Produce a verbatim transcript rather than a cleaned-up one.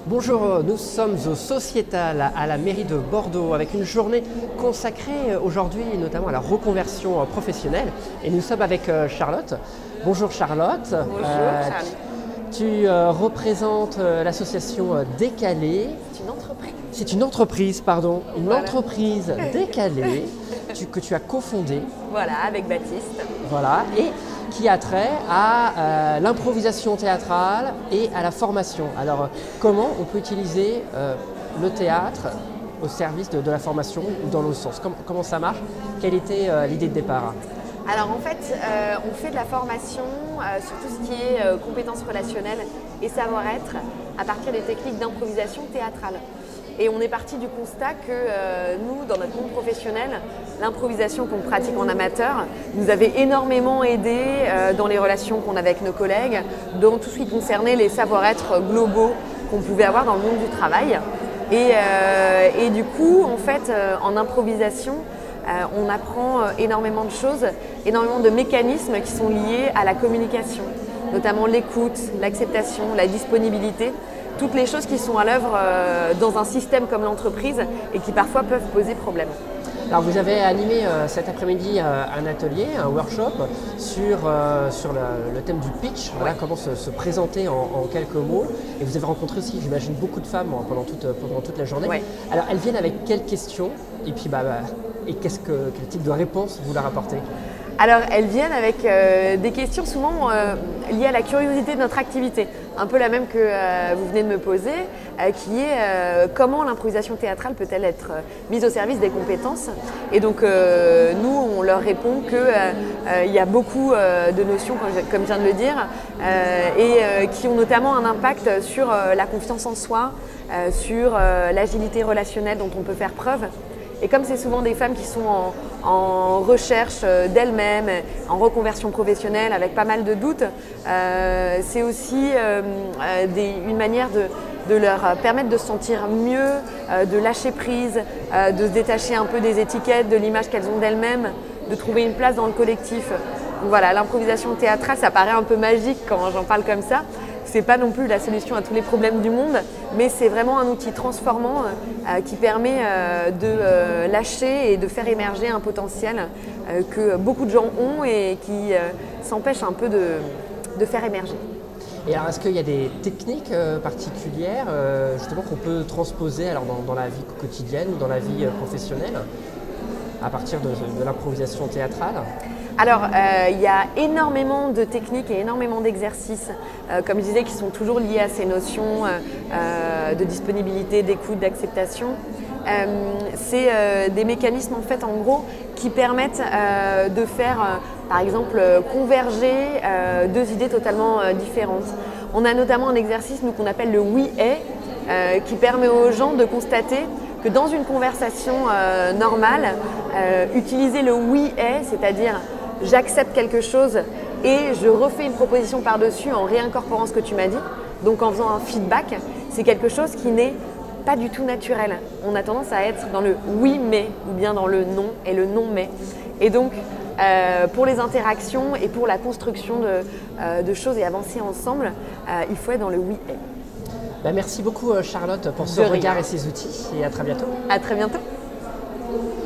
Bonjour, nous sommes au Sociétal à la mairie de Bordeaux avec une journée consacrée aujourd'hui notamment à la reconversion professionnelle et nous sommes avec Charlotte. Bonjour Charlotte. Bonjour euh, Charlie. Tu euh, représentes euh, l'association Décalé. C'est une entreprise. C'est une entreprise, pardon, une voilà. entreprise Décalé tu, que tu as cofondée. Voilà, avec Baptiste. Voilà, et qui a trait à euh, l'improvisation théâtrale et à la formation. Alors, comment on peut utiliser euh, le théâtre au service de, de la formation ou dans l'autre sens? Comment, comment ça marche? Quelle était euh, l'idée de départ? Alors en fait, euh, on fait de la formation euh, sur tout ce qui est euh, compétences relationnelles et savoir-être à partir des techniques d'improvisation théâtrale. Et on est parti du constat que euh, nous, dans notre monde professionnel, l'improvisation qu'on pratique en amateur nous avait énormément aidé euh, dans les relations qu'on avait avec nos collègues, dans tout ce qui concernait les savoir-être globaux qu'on pouvait avoir dans le monde du travail. Et, euh, et du coup, en fait, euh, en improvisation, euh, on apprend euh, énormément de choses, énormément de mécanismes qui sont liés à la communication, notamment l'écoute, l'acceptation, la disponibilité. Toutes les choses qui sont à l'œuvre euh, dans un système comme l'entreprise et qui parfois peuvent poser problème. Alors vous avez animé euh, cet après-midi euh, un atelier, un workshop sur, euh, sur le, le thème du pitch, ouais. Voilà, comment se, se présenter en, en quelques mots. Et vous avez rencontré aussi, j'imagine, beaucoup de femmes pendant toute, pendant toute la journée. Ouais. Alors elles viennent avec quelles questions et puis bah, bah, et qu'est-ce que, quel type de réponse vous leur apportez? Alors, elles viennent avec euh, des questions souvent euh, liées à la curiosité de notre activité, un peu la même que euh, vous venez de me poser, euh, qui est euh, comment l'improvisation théâtrale peut-elle être euh, mise au service des compétences. Et donc, euh, nous, on leur répond qu'il euh, euh, y a beaucoup euh, de notions, comme je viens de le dire, euh, et euh, qui ont notamment un impact sur euh, la confiance en soi, euh, sur euh, l'agilité relationnelle dont on peut faire preuve. Et comme c'est souvent des femmes qui sont en, en recherche d'elles-mêmes, en reconversion professionnelle avec pas mal de doutes, euh, c'est aussi euh, des, une manière de, de leur permettre de se sentir mieux, euh, de lâcher prise, euh, de se détacher un peu des étiquettes, de l'image qu'elles ont d'elles-mêmes, de trouver une place dans le collectif. Donc voilà, l'improvisation théâtrale, ça paraît un peu magique quand j'en parle comme ça. C'est pas non plus la solution à tous les problèmes du monde, mais c'est vraiment un outil transformant euh, qui permet euh, de euh, lâcher et de faire émerger un potentiel euh, que beaucoup de gens ont et qui euh, s'empêche un peu de, de faire émerger. Et alors, est-ce qu'il y a des techniques euh, particulières euh, justement qu'on peut transposer alors, dans, dans la vie quotidienne ou dans la vie euh, professionnelle à partir de, de l'improvisation théâtrale? Alors, euh, il y a énormément de techniques et énormément d'exercices, euh, comme je disais, qui sont toujours liés à ces notions euh, de disponibilité, d'écoute, d'acceptation. Euh, c'est euh, des mécanismes, en fait, en gros, qui permettent euh, de faire, euh, par exemple, converger euh, deux idées totalement euh, différentes. On a notamment un exercice, nous, qu'on appelle le oui-et, euh, qui permet aux gens de constater que dans une conversation euh, normale, euh, utiliser le oui-et, c'est-à-dire j'accepte quelque chose et je refais une proposition par-dessus en réincorporant ce que tu m'as dit, donc en faisant un feedback, c'est quelque chose qui n'est pas du tout naturel. On a tendance à être dans le oui mais ou bien dans le non et le non mais. Et donc euh, pour les interactions et pour la construction de, euh, de choses et avancer ensemble, euh, il faut être dans le oui et. Ben merci beaucoup Charlotte pour ce regard et ces outils et à très bientôt. À très bientôt.